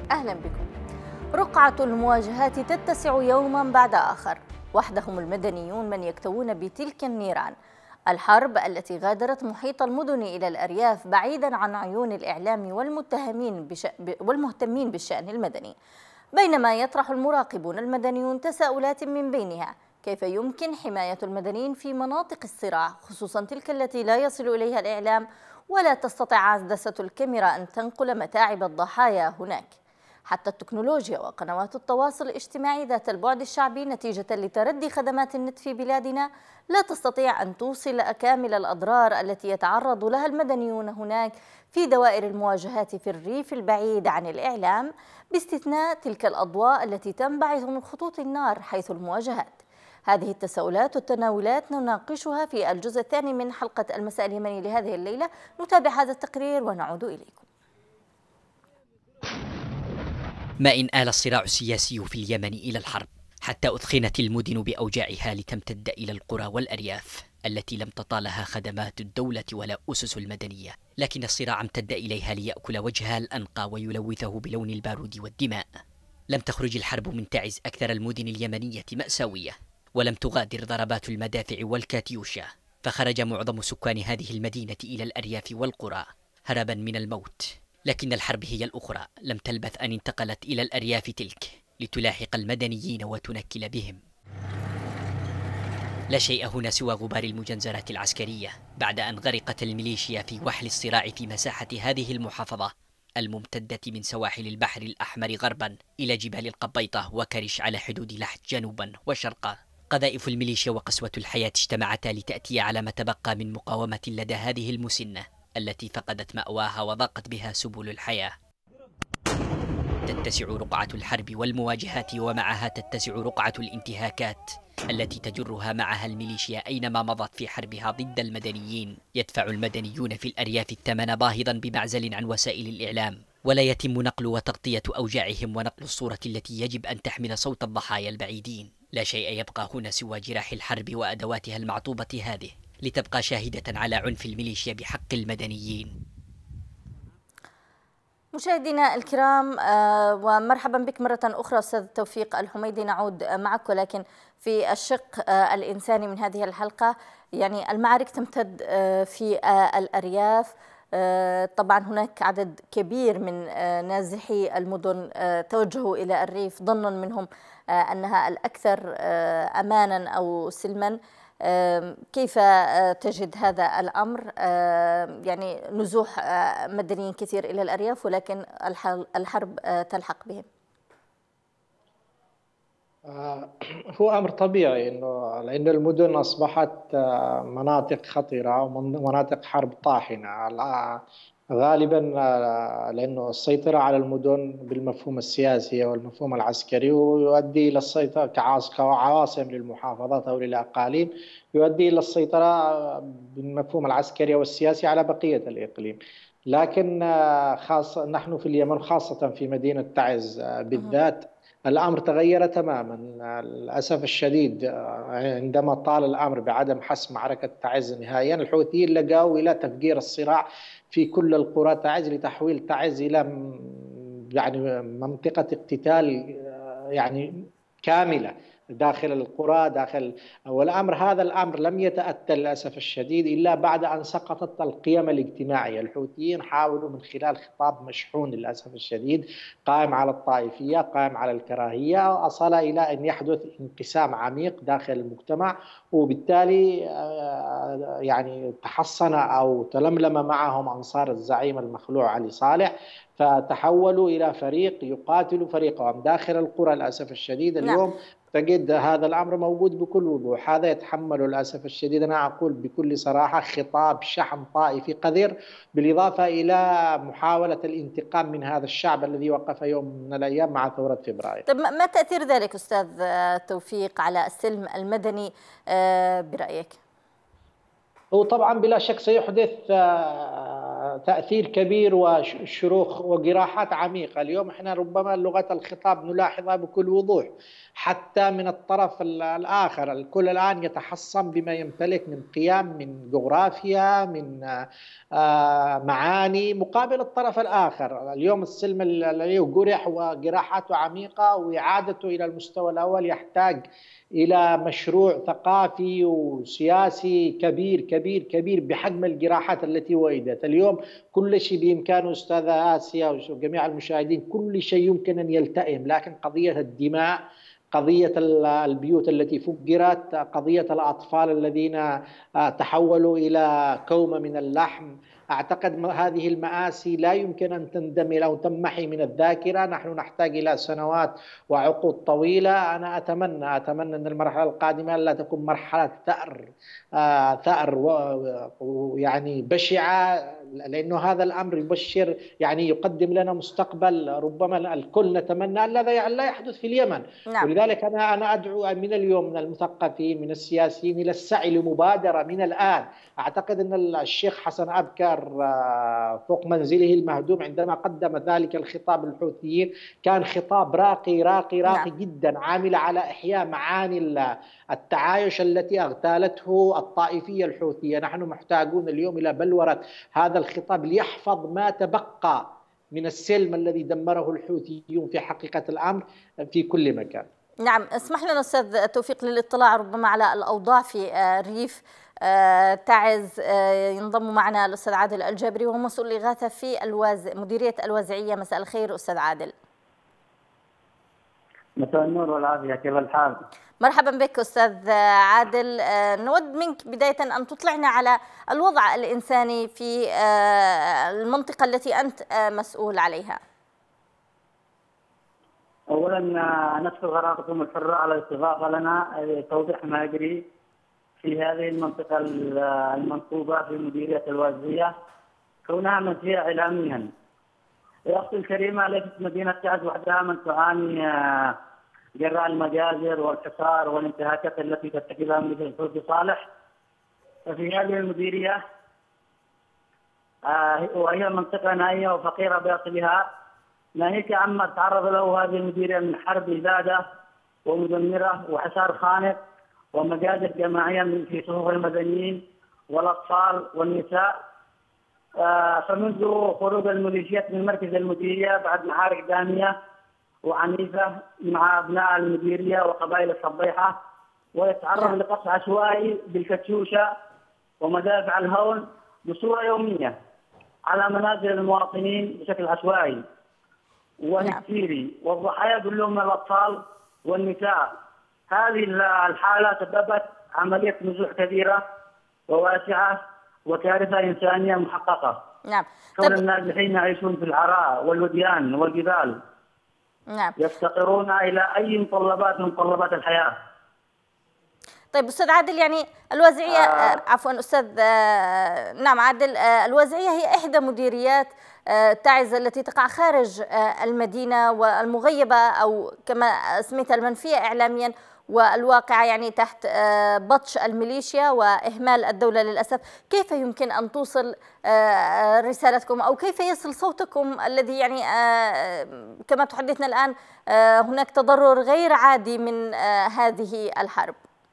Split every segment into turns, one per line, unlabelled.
أهلا بكم. رقعة المواجهات تتسع يوما بعد آخر، وحدهم المدنيون من يكتوون بتلك النيران. الحرب التي غادرت محيط المدن إلى الأرياف بعيدا عن عيون الإعلام والمهتمين بالشأن المدني، بينما يطرح المراقبون المدنيون تساؤلات من بينها: كيف يمكن حماية المدنيين في مناطق الصراع، خصوصا تلك التي لا يصل إليها الإعلام ولا تستطيع عدسة الكاميرا أن تنقل متاعب الضحايا هناك؟ حتى التكنولوجيا وقنوات التواصل الاجتماعي ذات البعد الشعبي نتيجة لتردي خدمات النت في بلادنا لا تستطيع أن توصل كامل الأضرار التي يتعرض لها المدنيون هناك في دوائر المواجهات في الريف البعيد عن الإعلام، باستثناء تلك الأضواء التي تنبعث من خطوط النار حيث المواجهات. هذه التساؤلات والتناولات نناقشها في الجزء الثاني من حلقة المساء اليمني لهذه الليلة. نتابع هذا التقرير ونعود إليكم.
ما إن آل الصراع السياسي في اليمن إلى الحرب حتى أثخنت المدن بأوجاعها لتمتد إلى القرى والأرياف التي لم تطالها خدمات الدولة ولا أسس المدنية، لكن الصراع امتد إليها ليأكل وجهها الأنقى ويلوثه بلون البارود والدماء. لم تخرج الحرب من تعز أكثر المدن اليمنية مأساوية، ولم تغادر ضربات المدافع والكاتيوشا، فخرج معظم سكان هذه المدينة إلى الأرياف والقرى هربا من الموت. لكن الحرب هي الأخرى لم تلبث أن انتقلت إلى الأرياف تلك لتلاحق المدنيين وتنكل بهم. لا شيء هنا سوى غبار المجنزرات العسكرية بعد أن غرقت الميليشيا في وحل الصراع في مساحة هذه المحافظة الممتدة من سواحل البحر الأحمر غربا إلى جبال القبيطة وكرش على حدود لحج جنوبا وشرقا. قذائف الميليشيا وقسوة الحياة اجتمعتا لتأتي على ما تبقى من مقاومة لدى هذه المسنة التي فقدت مأواها وضاقت بها سبل الحياة. تتسع رقعة الحرب والمواجهات، ومعها تتسع رقعة الانتهاكات التي تجرها معها الميليشيا أينما مضت في حربها ضد المدنيين. يدفع المدنيون في الأرياف الثمن باهظا بمعزل عن وسائل الإعلام، ولا يتم نقل وتغطية أوجاعهم ونقل الصورة التي يجب أن تحمل صوت الضحايا البعيدين. لا شيء يبقى هنا سوى جراح الحرب وأدواتها المعطوبة هذه لتبقى شاهدة على عنف الميليشيا بحق المدنيين.
مشاهدينا الكرام، ومرحبا بك مرة أخرى أستاذ توفيق الحميدي. نعود معك، ولكن في الشق الإنساني من هذه الحلقة. يعني المعارك تمتد في الأرياف، طبعا هناك عدد كبير من نازحي المدن توجهوا إلى الريف ظنا منهم أنها الأكثر أمانا أو سلما. كيف تجد هذا الأمر؟ يعني نزوح مدنيين كثير إلى الأرياف، ولكن الحرب تلحق بهم.
هو أمر طبيعي لأن المدن أصبحت مناطق خطرة ومناطق حرب طاحنة غالبا، لأنه السيطرة على المدن بالمفهوم السياسي والمفهوم العسكري يؤدي إلى السيطرة كعواصم للمحافظات أو للأقاليم، يؤدي إلى السيطرة بالمفهوم العسكري والسياسي على بقية الإقليم. لكن خاصة نحن في اليمن، خاصة في مدينة تعز بالذات، الأمر تغير تماما للأسف الشديد. عندما طال الأمر بعدم حسم معركة تعز نهائيا، الحوثيين لجأوا إلى تفجير الصراع في كل القرى تعز لتحويل تعز إلى يعني منطقة اقتتال يعني كاملة داخل القرى والأمر هذا الأمر لم يتأتى للأسف الشديد إلا بعد أن سقطت القيم الاجتماعية. الحوثيين حاولوا من خلال خطاب مشحون للأسف الشديد قائم على الطائفية، قائم على الكراهية، أصل إلى أن يحدث انقسام عميق داخل المجتمع، وبالتالي يعني تحصن أو تلملم معهم أنصار الزعيم المخلوع علي صالح، فتحولوا إلى فريق يقاتل فريقهم داخل القرى. للأسف الشديد اليوم تجد هذا الأمر موجود بكل وضوح. هذا يتحمل للأسف الشديد، أنا أقول بكل صراحة، خطاب شحن طائفي قذر، بالإضافة إلى محاولة الانتقام من هذا الشعب الذي وقف يوم من الأيام مع ثورة فبراير.
طب ما تأثير ذلك أستاذ توفيق على السلم المدني برأيك؟
هو طبعا بلا شك سيحدث تأثير كبير وشروخ وجراحات عميقة. اليوم احنا ربما لغة الخطاب نلاحظها بكل وضوح حتى من الطرف الآخر. الكل الآن يتحصن بما يمتلك من قيم، من جغرافيا، من معاني، مقابل الطرف الآخر. اليوم السلم الذي جرح وجراحاته عميقة وإعادته إلى المستوى الأول يحتاج إلى مشروع ثقافي وسياسي كبير كبير كبير بحجم الجراحات التي وجدت. اليوم كل شيء بإمكانه أستاذة آسيا وجميع المشاهدين، كل شيء يمكن أن يلتئم، لكن قضية الدماء، قضية البيوت التي فجرت، قضية الأطفال الذين تحولوا إلى كومة من اللحم، أعتقد هذه المآسي لا يمكن أن تندمج أو تمحي من الذاكرة. نحن نحتاج إلى سنوات وعقود طويلة. أنا أتمنى أن المرحلة القادمة لا تكون مرحلة ثأر ويعني بشعة، لأنه هذا الأمر يبشر، يعني يقدم لنا مستقبل ربما الكل نتمنى أن لا يحدث في اليمن.
نعم.
ولذلك أنا أدعو من اليوم من المثقفين من السياسيين إلى السعي لمبادرة من الآن. أعتقد أن الشيخ حسن أبكر فوق منزله المهدوم عندما قدم ذلك الخطاب للحوثيين كان خطاب راقي راقي راقي جدا، عامل على إحياء معاني التعايش التي اغتالته الطائفية الحوثية. نحن محتاجون اليوم إلى بلورة هذا الخطاب ليحفظ ما تبقى من السلم الذي دمره الحوثيون في حقيقة الأمر في كل مكان.
نعم، اسمح لنا أستاذ توفيق للاطلاع ربما على الأوضاع في ريف تعز. ينضم معنا الأستاذ عادل الجابري وهو مسؤول الإغاثة في مديرية الوازعية. مساء الخير أستاذ عادل.
مساء النور والعافية، كيف الحال؟
مرحبا بك أستاذ عادل. نود منك بداية أن تطلعنا على الوضع الإنساني في المنطقة التي أنت مسؤول عليها.
أولا نشكر قناتكم الحرة على الاستضافة لنا لتوضيح ما يجري في هذه المنطقة المنصوبة في مديرية الوازعية كونها منطقة إعلاميا. يا أختي الكريمة، ليست مدينة تعز وحدها من تعاني جراء المجازر والحصار والانتهاكات التي ترتكبها ميليشيا الحوثي صالح. ففي هذه المديرية وهي منطقة نائية وفقيرة بأصلها، ناهيك عما تعرض له هذه المديرية من حرب إبادة ومدمرة وحصار خانق ومجازر جماعية في صفوف المدنيين والأطفال والنساء. فمنذ خروج الميليشيات من مركز المديرية بعد محارق دامية وعنيفة مع أبناء المديرية وقبائل الصبيحة، ويتعرض لقصف عشوائي بالكتيوشة ومدافع الهون بصورة يومية على منازل المواطنين بشكل عشوائي وهستيري، والضحايا كلهم من الأطفال والنساء. هذه الحالة سببت عملية نزوح كبيرة وواسعة وكارثة إنسانية محققة.
نعم.
كون الناس الحين يعيشون في العراء والوديان والجبال.
نعم.
يفتقرون إلى أي متطلبات من متطلبات الحياة.
طيب أستاذ عادل، يعني الوازعية عفوا أستاذ نعم عادل، الوازعية هي إحدى مديريات تعز التي تقع خارج المدينة والمغيبة أو كما سميتها المنفية إعلاميا، والواقعة يعني تحت بطش الميليشيا وإهمال الدولة للأسف. كيف يمكن أن توصل رسالتكم أو كيف يصل صوتكم الذي يعني كما تحدثنا الآن هناك تضرر غير عادي من هذه الحرب؟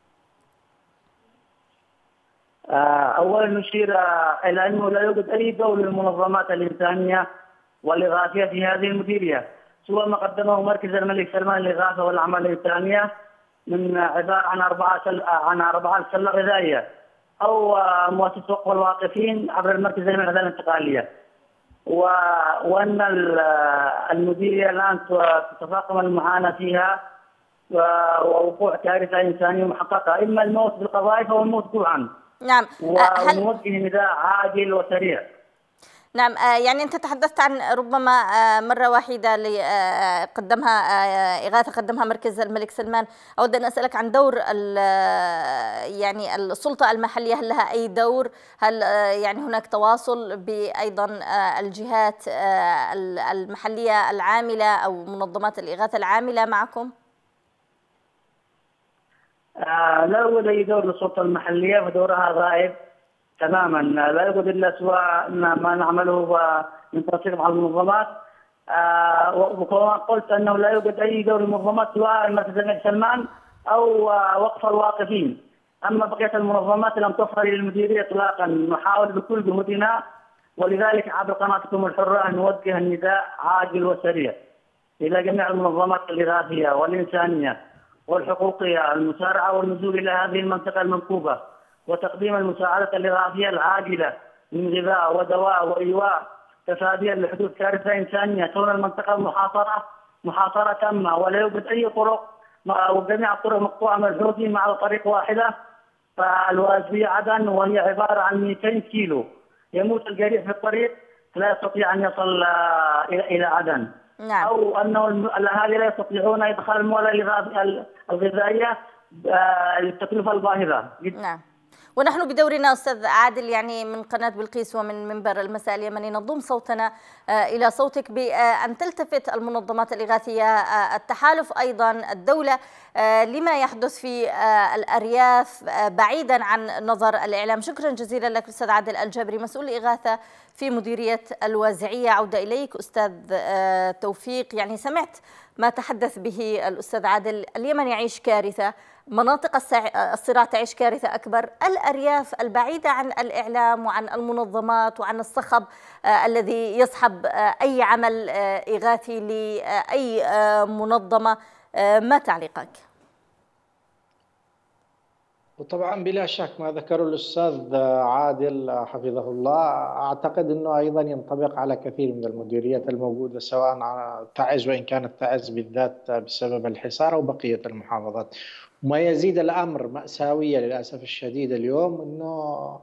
أولا نشير إلى أنه لا يوجد أي دور للمنظمات الإنسانية والإغاثية في هذه المديرية سوى ما قدمه مركز الملك سلمان للإغاثة والأعمال الإنسانية من عبارة عن 4 سلة غذائية أو مؤسسة وقف الواقفين عبر المركز الملك الانتقالية. وأن المديرية الآن تتفاقم المعاناة فيها ووقوع كارثة إنسانية محققة، إما الموت بالقذائف أو الموت جوعا.
نعم.
ونوجه نداء عاجل وسريع.
نعم، يعني أنت تحدثت عن ربما مرة واحدة قدمها إغاثة قدمها مركز الملك سلمان. أود أن أسألك عن دور يعني السلطة المحلية، هل لها أي دور؟ هل يعني هناك تواصل بأيضا الجهات المحلية العاملة أو منظمات الإغاثة العاملة معكم؟
لا يوجد أي دور للسلطة المحلية، فدورها غائب تماما، لا يوجد الا سوى ما نعمله من تنسيق مع المنظمات. وكما قلت انه لا يوجد اي دور المنظمات سواء مركز الملك سلمان او وقف الواقفين. اما بقيه المنظمات لم تصل الى المديريه اطلاقا. نحاول بكل جهودنا، ولذلك عبر قناتكم الحره نوجه النداء عاجل وسريع الى جميع المنظمات الاغاثيه والانسانيه والحقوقيه المسارعه والنزول الى هذه المنطقه المنكوبه وتقديم المساعدة الإغاثية العاجلة من غذاء ودواء وإيواء تفاديا لحدوث كارثة إنسانية. كون المنطقة محاصرة تامة ولا يوجد أي طرق، وجميع الطرق مقطوعة من الحوثي ما على طريق واحدة، فالوازية عدن وهي عبارة عن 200 كيلو. يموت الجريح في الطريق لا يستطيع أن يصل إلى عدن.
نعم.
أو أنه الأهالي لا يستطيعون إدخال المواد الغذائية للتكلفة الباهظة.
نعم. ونحن بدورنا أستاذ عادل يعني من قناة بلقيس ومن منبر المساء اليمني نضم صوتنا إلى صوتك بأن تلتفت المنظمات الإغاثية، التحالف أيضا، الدولة، لما يحدث في الأرياف بعيدا عن نظر الإعلام. شكرا جزيلا لك أستاذ عادل الجابري، مسؤول الإغاثة في مديرية الوازعية. عودة إليك أستاذ توفيق. يعني سمعت ما تحدث به الأستاذ عادل، اليمن يعيش كارثة، مناطق الصراع تعيش كارثة أكبر، الأرياف البعيدة عن الإعلام وعن المنظمات وعن الصخب الذي يصحب أي عمل إغاثي لأي منظمة. ما تعليقك؟
وطبعا بلا شك ما ذكره الأستاذ عادل حفظه الله أعتقد أنه أيضا ينطبق على كثير من المديريات الموجودة، سواء على تعز وإن كانت تعز بالذات بسبب الحصار أو بقية المحافظات. وما يزيد الأمر مأساوية للأسف الشديد اليوم أنه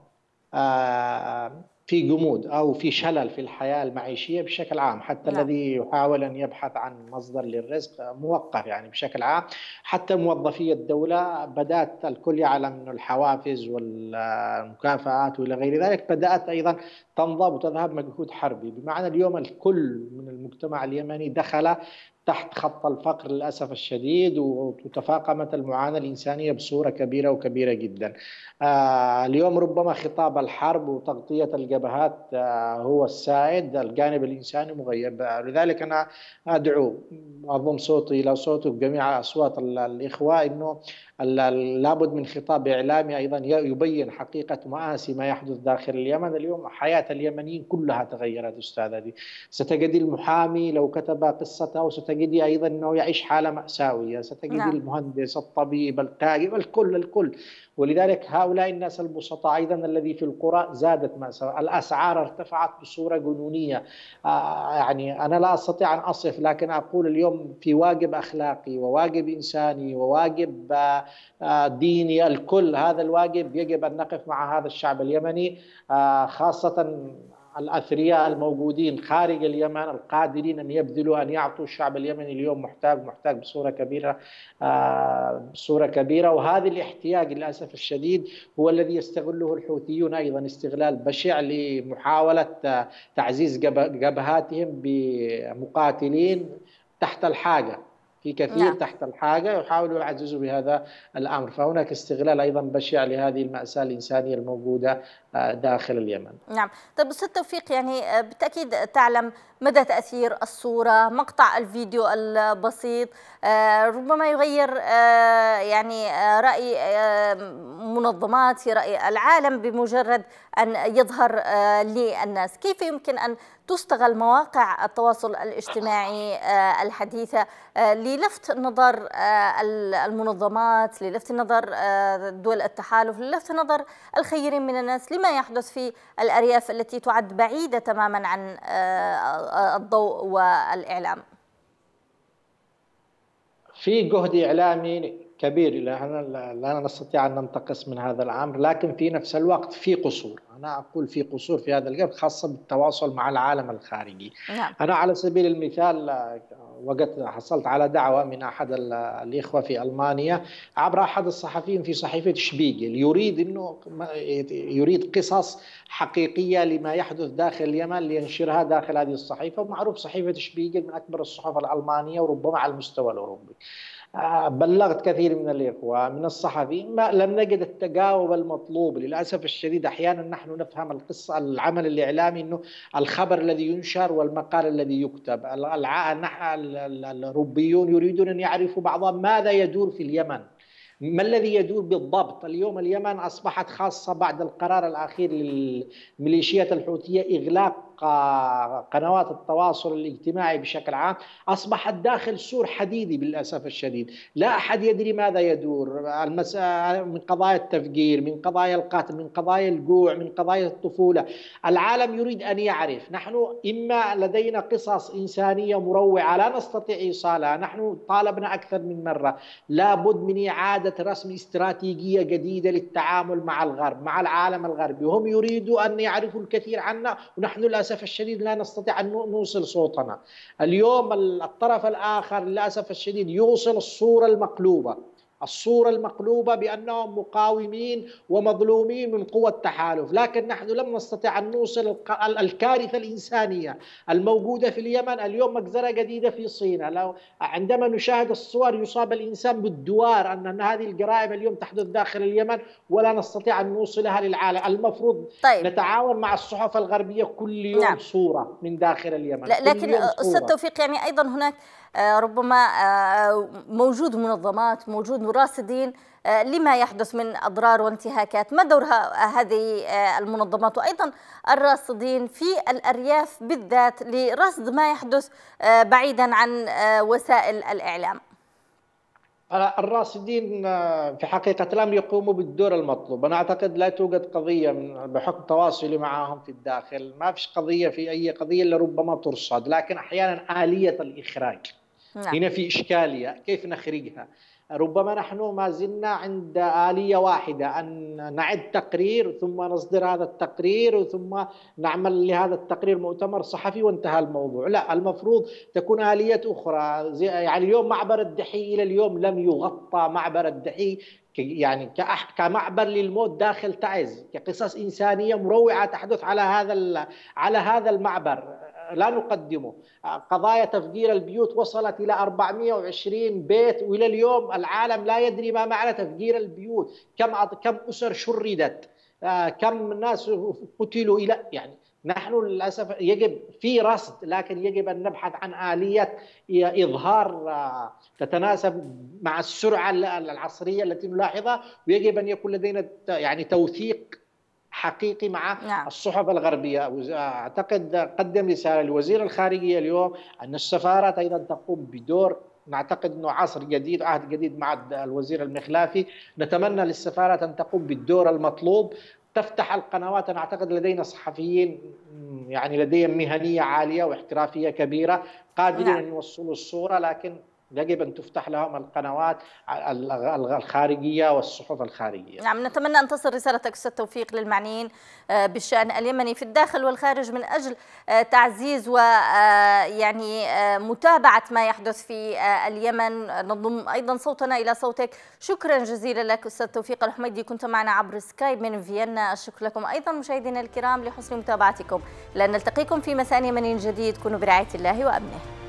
في جمود أو في شلل في الحياة المعيشية بشكل عام، حتى
نعم.
الذي يحاول أن يبحث عن مصدر للرزق موقف يعني بشكل عام. حتى موظفي الدولة بدأت الكل يعلم أن الحوافز والمكافآت وإلى غير ذلك بدأت أيضا تنضب وتذهب مجهود حربي، بمعنى اليوم الكل من المجتمع اليمني دخل تحت خط الفقر للأسف الشديد، وتفاقمت المعاناة الإنسانية بصورة كبيرة وكبيرة جدا. اليوم ربما خطاب الحرب وتغطية الجبهات هو السائد، الجانب الإنساني مغيب. لذلك أنا أدعو أضم صوتي إلى صوت جميع أصوات الإخوة أنه لابد من خطاب إعلامي أيضا يبين حقيقة مآسي ما يحدث داخل اليمن. اليوم حياة اليمنيين كلها تغيرت أستاذ هذه. ستجد المحامي لو كتب قصته ستجد أيضا أنه يعيش حالة مأساوية، ستجد
نعم.
المهندس، الطبيب، التاجر، الكل. ولذلك هؤلاء الناس البسطاء أيضا الذي في القرى زادت مأساة، الأسعار ارتفعت بصورة جنونية. يعني أنا لا أستطيع أن أصف، لكن أقول اليوم في واجب أخلاقي وواجب إنساني وواجب ديني، الكل هذا الواجب يجب أن نقف مع هذا الشعب اليمني، خاصة الأثرياء الموجودين خارج اليمن القادرين أن يبذلوا أن يعطوا الشعب اليمني اليوم محتاج بصورة كبيرة. وهذا الاحتياج للأسف الشديد هو الذي يستغله الحوثيون أيضا استغلال بشع لمحاولة تعزيز جبهاتهم بمقاتلين تحت الحاجة، في كثير
نعم.
تحت الحاجة يحاولوا يعززوا بهذا الأمر. فهناك استغلال أيضا بشع لهذه المأساة الإنسانية الموجودة داخل اليمن.
نعم. طيب أستاذ توفيق، يعني بالتأكيد تعلم مدى تأثير الصورة، مقطع الفيديو البسيط ربما يغير يعني رأي منظمات، رأي العالم بمجرد أن يظهر للناس. كيف يمكن أن تستغل مواقع التواصل الاجتماعي الحديثة للفت نظر المنظمات، للفت نظر دول التحالف، للفت نظر الخيرين من الناس لما يحدث في الأرياف التي تعد بعيدة تماما عن الضوء والإعلام؟
في جهد إعلامي كبير، لا نستطيع أن ننتقص من هذا الأمر، لكن في نفس الوقت في قصور. أنا أقول في قصور في هذا الجانب، خاصة بالتواصل مع العالم الخارجي.
نعم.
أنا على سبيل المثال وقت حصلت على دعوة من أحد الإخوة في ألمانيا عبر أحد الصحفيين في صحيفة شبيغل، يريد قصص حقيقية لما يحدث داخل اليمن لينشرها داخل هذه الصحيفة. ومعروف صحيفة شبيغل من أكبر الصحف الألمانية وربما على المستوى الأوروبي. بلغت كثير من الإخوة من الصحفيين، ما لم نجد التجاوب المطلوب للأسف الشديد. أحيانا نحن نفهم القصة العمل الإعلامي أنه الخبر الذي ينشر والمقال الذي يكتب. الأوروبيون يريدون أن يعرفوا بعضهم ماذا يدور في اليمن، ما الذي يدور بالضبط. اليوم اليمن أصبحت خاصة بعد القرار الأخير للميليشيات الحوثية إغلاق قنوات التواصل الاجتماعي بشكل عام، أصبحت داخل سور حديدي بالأسف الشديد. لا أحد يدري ماذا يدور من قضايا التفجير، من قضايا القتل، من قضايا الجوع، من قضايا الطفولة. العالم يريد أن يعرف. نحن إما لدينا قصص إنسانية مروعة لا نستطيع إيصالها، نحن طالبنا أكثر من مرة لابد من إعادة رسم استراتيجية جديدة للتعامل مع الغرب، مع العالم الغربي. هم يريدوا أن يعرفوا الكثير عنا، ونحن للأسف الشديد لا نستطيع أن نوصل صوتنا. اليوم الطرف الآخر للأسف الشديد يوصل الصورة المقلوبة بأنهم مقاومين ومظلومين من قوى التحالف، لكن نحن لم نستطع أن نوصل الكارثة الإنسانية الموجودة في اليمن. اليوم مجزرة جديدة في صيناء، لو عندما نشاهد الصور يصاب الإنسان بالدوار أن هذه الجرائم اليوم تحدث داخل اليمن ولا نستطيع أن نوصلها للعالم. المفروض نتعاون مع الصحف الغربية كل يوم صورة من داخل اليمن.
لكن أستاذ توفيق، يعني أيضا هناك ربما موجود منظمات، موجود راصدين لما يحدث من أضرار وانتهاكات. ما دور هذه المنظمات وأيضا الراصدين في الأرياف بالذات لرصد ما يحدث بعيدا عن وسائل الإعلام؟
الراصدين في حقيقة الأمر يقوموا بالدور المطلوب. أنا أعتقد لا توجد قضية بحكم تواصلي معهم في الداخل، ما فيش قضية في أي قضية إلا ربما ترصد، لكن أحيانا آلية الإخراج هنا في إشكالية، كيف نخرجها؟ ربما نحن ما زلنا عند آلية واحدة، أن نعد تقرير ثم نصدر هذا التقرير ثم نعمل لهذا التقرير مؤتمر صحفي وانتهى الموضوع. لا، المفروض تكون آلية أخرى. يعني اليوم معبر الدحي إلى اليوم لم يغطى. معبر الدحي يعني كمعبر للموت داخل تعز، كقصص إنسانية مروعة تحدث على هذا المعبر لا نقدمه. قضايا تفجير البيوت وصلت إلى 420 بيت، وإلى اليوم العالم لا يدري ما معنى تفجير البيوت. كم أسر شردت، كم ناس قتلوا. يعني نحن للأسف يجب في رصد، لكن يجب أن نبحث عن آلية إظهار تتناسب مع السرعة العصرية التي نلاحظها، ويجب أن يكون لدينا يعني توثيق حقيقي مع الصحف الغربية. أعتقد قدم رسالة لوزير الخارجية اليوم أن السفارات أيضا تقوم بدور. نعتقد أنه عصر جديد، عهد جديد مع الوزير المخلافي. نتمنى للسفارات أن تقوم بالدور المطلوب، تفتح القنوات. أنا أعتقد لدينا صحفيين يعني لديهم مهنية عالية واحترافية كبيرة قادرين أن يوصلوا الصورة، لكن يجب أن تفتح لهم القنوات الخارجية والصحف الخارجية.
نعم، نتمنى أن تصل رسالتك أستاذ توفيق للمعنيين بالشأن اليمني في الداخل والخارج من أجل تعزيز ويعني متابعة ما يحدث في اليمن. نضم أيضا صوتنا إلى صوتك. شكرا جزيلا لك أستاذ توفيق الحميدي، كنت معنا عبر سكايب من فيينا. الشكر لكم أيضا مشاهدينا الكرام لحسن متابعتكم. لن نلتقيكم في مساء يمني جديد. كونوا برعاية الله وأمنه.